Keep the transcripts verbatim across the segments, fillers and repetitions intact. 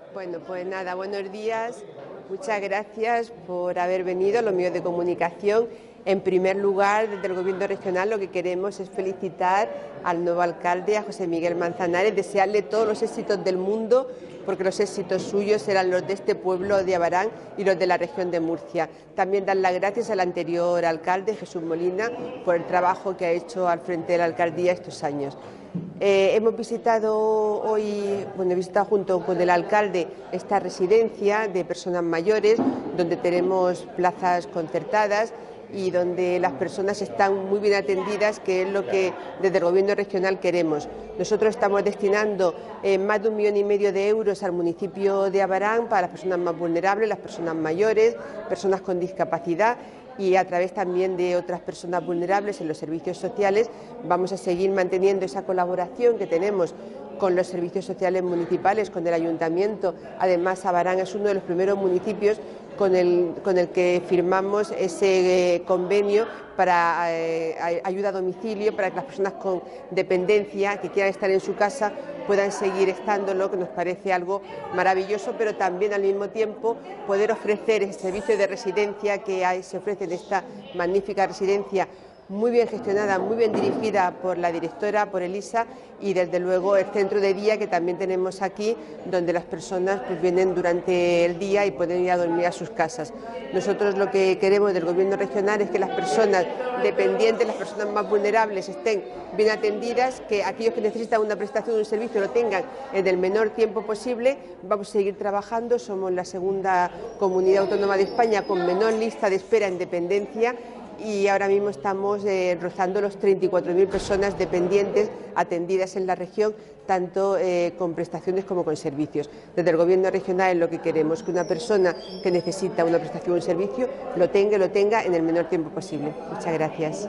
Bueno, pues nada, buenos días. Muchas gracias por haber venido a los medios de comunicación. En primer lugar, desde el Gobierno regional lo que queremos es felicitar al nuevo alcalde, a José Miguel Manzanares, desearle todos los éxitos del mundo, porque los éxitos suyos serán los de este pueblo de Abarán y los de la región de Murcia. También dar las gracias al anterior alcalde, Jesús Molina, por el trabajo que ha hecho al frente de la alcaldía estos años. Eh, hemos visitado hoy, bueno, he visitado junto con el alcalde esta residencia de personas mayores, donde tenemos plazas concertadas y donde las personas están muy bien atendidas, que es lo que desde el Gobierno regional queremos. Nosotros estamos destinando eh, más de un millón y medio de euros al municipio de Abarán para las personas más vulnerables, las personas mayores, personas con discapacidad, y a través también de otras personas vulnerables en los servicios sociales. Vamos a seguir manteniendo esa colaboración que tenemos con los servicios sociales municipales, con el ayuntamiento. Además, Abarán es uno de los primeros municipios con el, con el que firmamos ese eh, convenio para eh, ayuda a domicilio, para que las personas con dependencia que quieran estar en su casa puedan seguir estándolo, que nos parece algo maravilloso, pero también al mismo tiempo poder ofrecer ese servicio de residencia que hay, se ofrece en esta magnífica residencia, muy bien gestionada, muy bien dirigida por la directora, por Elisa, y desde luego el centro de día que también tenemos aquí, donde las personas pues, vienen durante el día y pueden ir a dormir a sus casas. Nosotros lo que queremos del Gobierno regional es que las personas dependientes, las personas más vulnerables estén bien atendidas, que aquellos que necesitan una prestación de un servicio lo tengan en el menor tiempo posible. Vamos a seguir trabajando, somos la segunda comunidad autónoma de España con menor lista de espera en dependencia, y ahora mismo estamos eh, rozando los treinta y cuatro mil personas dependientes atendidas en la región, tanto eh, con prestaciones como con servicios. Desde el Gobierno regional es lo que queremos, que una persona que necesita una prestación o un servicio lo tenga, lo tenga en el menor tiempo posible. Muchas gracias.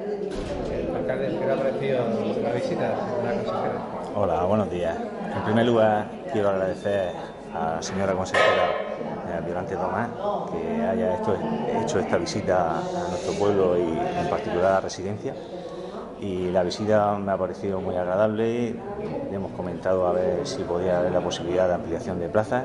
Alcalde, ¿qué le ha parecido la visita de la consejera? Hola, buenos días. En primer lugar, quiero agradecer a la señora consejera Violante Tomás que haya hecho, hecho esta visita a nuestro pueblo y en particular a la residencia. Y la visita me ha parecido muy agradable. Hemos comentado a ver si podía haber la posibilidad de ampliación de plazas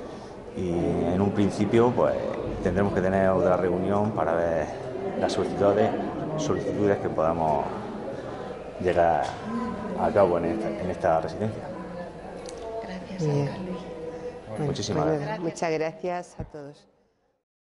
y en un principio pues tendremos que tener otra reunión para ver las solicitudes, solicitudes que podamos llegar a cabo en esta, en esta residencia. Gracias, alcalde. Muchísimas gracias. Muchas gracias a todos.